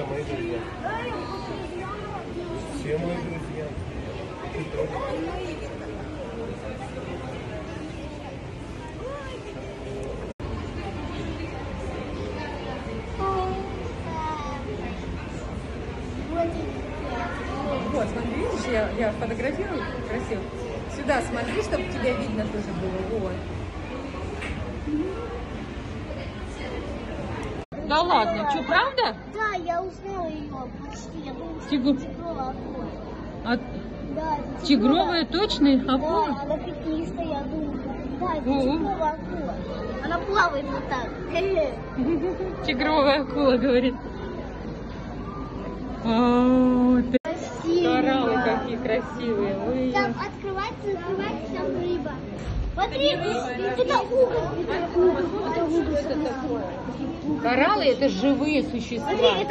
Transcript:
друзья, мои друзья. Все мои друзья. Вот, смотри, видишь, я фотографирую красиво. Сюда смотри, чтобы тебя видно тоже было. Вот. Да ладно, что, правда? Да, я узнала ее почти. Я думала, что Тигу... это тигровая акула. А... Да, это Тигровая точно? Акула? Да, она пятнистая, я думаю. Да, это О. тигровая акула. Она плавает вот так. Тигровая акула, говорит. О, ты... Кораллы какие красивые. Ой. Там открывается, закрывается, там рыба. Смотри, это уголь. Это уголь. Кораллы — это живые существа. Смотри,